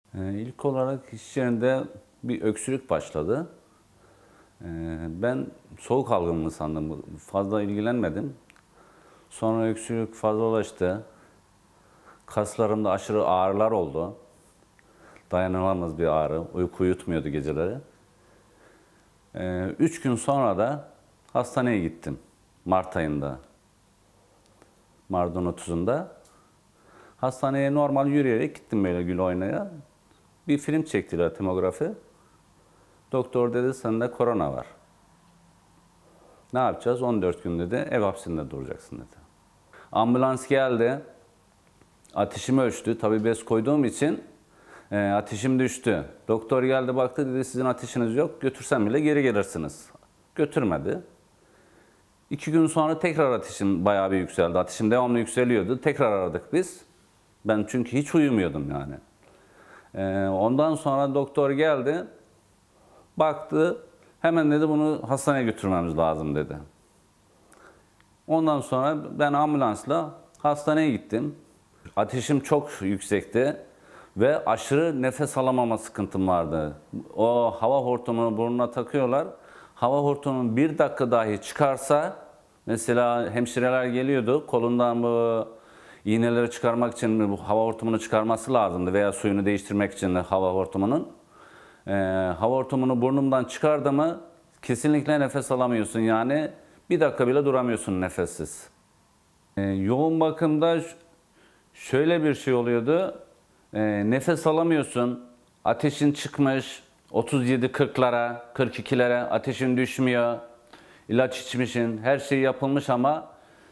İlk olarak iş yerinde bir öksürük başladı. Ben soğuk algınlığı sandım. Fazla ilgilenmedim. Sonra öksürük fazlalaştı. Kaslarımda aşırı ağrılar oldu. Dayanılamaz bir ağrı. Uyku uyutmuyordu geceleri. 3 gün sonra da hastaneye gittim. Mart ayında. Mart'ın 30'unda. Hastaneye normal yürüyerek gittim böyle gül oynaya. Bir film çektiler, tomografi. Doktor dedi sende korona var. Ne yapacağız? 14 gün dedi, ev hapsinde duracaksın dedi. Ambulans geldi. Ateşimi ölçtü. Tabii bez koyduğum için ateşim düştü. Doktor geldi baktı dedi sizin ateşiniz yok. Götürsem bile geri gelirsiniz. Götürmedi. 2 gün sonra tekrar ateşim bayağı bir yükseldi. Ateşim devamlı yükseliyordu. Tekrar aradık biz. Ben çünkü hiç uyumuyordum yani. Ondan sonra doktor geldi. Baktı. Hemen dedi bunu hastaneye götürmemiz lazım dedi. Ondan sonra ben ambulansla hastaneye gittim. Ateşim çok yüksekti ve aşırı nefes alamama sıkıntım vardı. O hava hortumunu burnuna takıyorlar. Hava hortumunun 1 dakika dahi çıkarsa, mesela hemşireler geliyordu, kolundan bu iğneleri çıkarmak için bu hava hortumunu çıkarması lazımdı veya suyunu değiştirmek için de hava hortumunun. Hava hortumunu burnumdan çıkardı mı kesinlikle nefes alamıyorsun yani 1 dakika bile duramıyorsun nefessiz. Yoğun bakımda şöyle bir şey oluyordu. Nefes alamıyorsun. Ateşin çıkmış 37-40'lara, 42'lere ateşin düşmüyor. İlaç içmişsin. Her şey yapılmış ama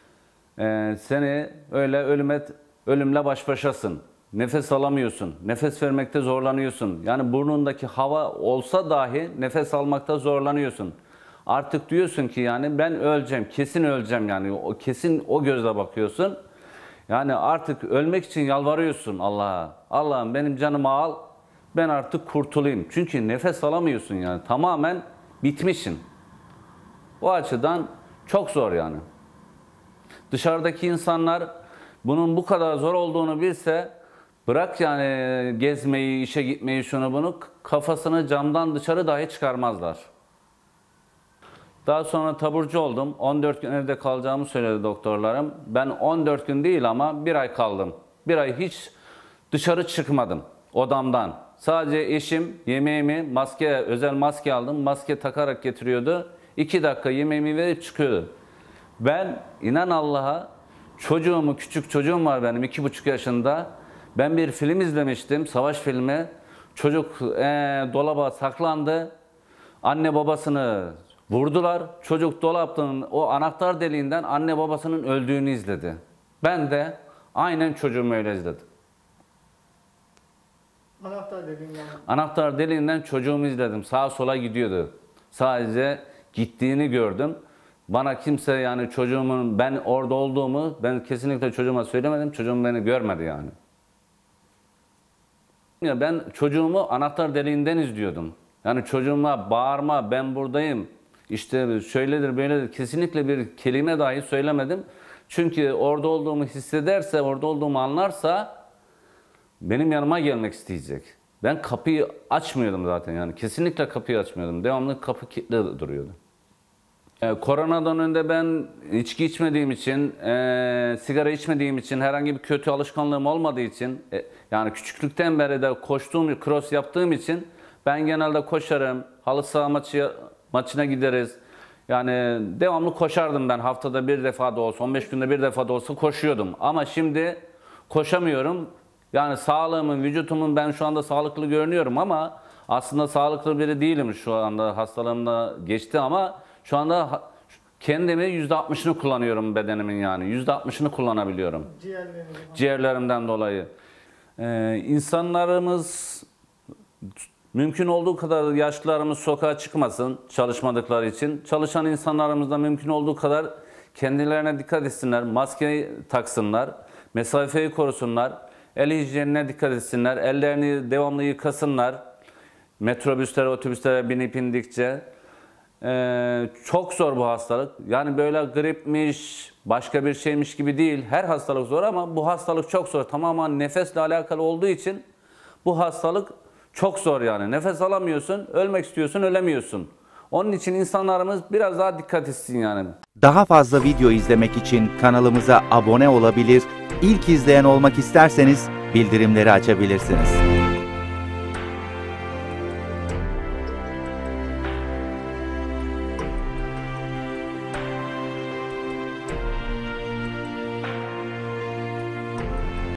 seni öyle ölümle baş başasın. Nefes alamıyorsun. Nefes vermekte zorlanıyorsun. Yani burnundaki hava olsa dahi nefes almakta zorlanıyorsun. Artık diyorsun ki yani ben öleceğim, kesin öleceğim yani. O kesin o gözle bakıyorsun. Yani artık ölmek için yalvarıyorsun Allah'a. Allah'ım benim canımı al, ben artık kurtulayım. Çünkü nefes alamıyorsun yani. Tamamen bitmişsin. O açıdan çok zor yani. Dışarıdaki insanlar bunun bu kadar zor olduğunu bilse, bırak yani gezmeyi, işe gitmeyi, şunu bunu, kafasını camdan dışarı dahi çıkarmazlar. Daha sonra taburcu oldum. 14 gün evde kalacağımı söyledi doktorlarım. Ben 14 gün değil ama 1 ay kaldım. 1 ay hiç dışarı çıkmadım odamdan. Sadece eşim yemeğimi, özel maske aldım. Maske takarak getiriyordu. 2 dakika yemeğimi verip çıkıyordu. Ben inan Allah'a küçük çocuğum var benim 2,5 yaşında. Ben bir film izlemiştim, savaş filmi. Çocuk dolaba saklandı. Anne babasını vurdular. Çocuk dolaptan o anahtar deliğinden anne babasının öldüğünü izledi. Ben de aynen çocuğumu öyle izledim. Anahtar deliğinden çocuğumu izledim. Sağa sola gidiyordu. Sadece gittiğini gördüm. Bana kimse yani çocuğumun ben orada olduğumu ben kesinlikle çocuğuma söylemedim. Çocuğum beni görmedi yani. Ya ben çocuğumu anahtar deliğinden izliyordum. Yani çocuğuma bağırma ben buradayım. İşte şöyledir böyledir. Kesinlikle bir kelime dahi söylemedim. Çünkü orada olduğumu hissederse, orada olduğumu anlarsa benim yanıma gelmek isteyecek. Ben kapıyı açmıyordum zaten yani. Kesinlikle kapıyı açmıyordum. Devamlı kapı kilitli duruyordu. Koronadan önce ben içki içmediğim için, sigara içmediğim için, herhangi bir kötü alışkanlığım olmadığı için, yani küçüklükten beri de cross yaptığım için ben genelde koşarım, halı saha maçına gideriz. Yani devamlı koşardım ben haftada 1 defa da olsa, 15 günde 1 defa da olsa koşuyordum. Ama şimdi koşamıyorum. Yani sağlığımın, vücutumun ben şu anda sağlıklı görünüyorum ama aslında sağlıklı biri değilim şu anda. Hastalığımda geçti ama şu anda kendimi %60'ını kullanıyorum bedenimin yani. %60'ını kullanabiliyorum. Ciğerlerimden dolayı. İnsanlarımız mümkün olduğu kadar yaşlılarımız sokağa çıkmasın çalışmadıkları için. Çalışan insanlarımız da mümkün olduğu kadar kendilerine dikkat etsinler. Maskeyi taksınlar. Mesafeyi korusunlar. El hijyenine dikkat etsinler. Ellerini devamlı yıkasınlar. Metrobüslere, otobüslere binip indikçe. Çok zor bu hastalık. Yani böyle gripmiş, başka bir şeymiş gibi değil. Her hastalık zor ama bu hastalık çok zor. Tamamen nefesle alakalı olduğu için Bu hastalık çok zor yani. Nefes alamıyorsun, ölmek istiyorsun, ölemiyorsun. Onun için insanlarımız biraz daha dikkat etsin yani. Daha fazla video izlemek için kanalımıza abone olabilir, ilk izleyen olmak isterseniz bildirimleri açabilirsiniz.